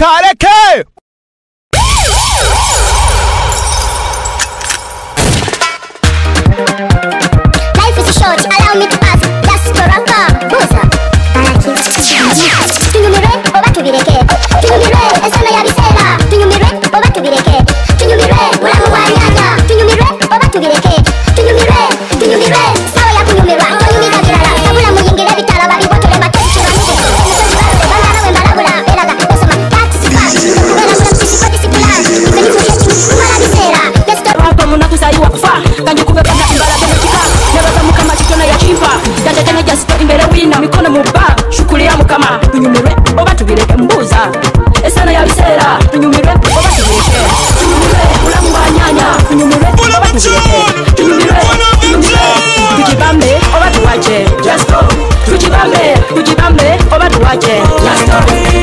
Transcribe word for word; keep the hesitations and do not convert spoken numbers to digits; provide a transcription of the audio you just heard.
Kareke! Life is short, allow me to pass. Just go rock up, booza. Tunyumire, oba tubireke. Tunyumire, esana ya bisera. Tunyumire, oba tubireke. Tunyumire, ulamu wa nyanya. Tunyumire, oba tubireke. Tunyumire, tunyumire, sawa ya kunyumirwa. Tunyumiza birara, sabula muyingire bitala babi botole batochi banuge. Bangara we marabula, belaga, osoma, taxi sipa. Kubera muna mkishipati sikula. Ipeni kuyetu, kumara bisera. Let's go. Wapa munakuzaliwa kufa. Kanju kube banga imbala bena kika. Nebaza mukama chitona ya chimpa. Danda tena jasito imbere wina. Mikono muba, shukuli ya mukama. Tunyumire, oba tubireke mbuza. Esana ya bisera. Tunyumire, oba tubireke. Tunyumire, ulamu wa nyanya. Tunyumire, oba tubireke. Tunyumire, tunyumire. Tujibambe, oba tuwache. Just go. Tujibambe, tujibambe, oba tuwache. Just go.